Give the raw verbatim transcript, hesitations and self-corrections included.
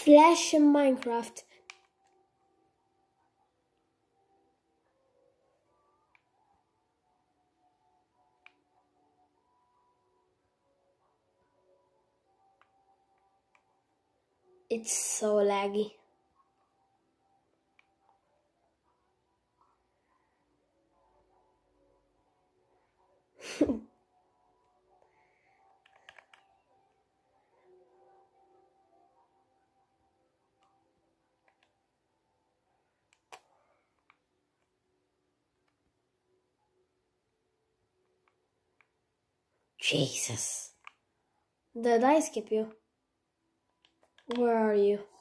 Flash in Minecraft. It's so laggy. Jesus. Did I skip you? Where are you?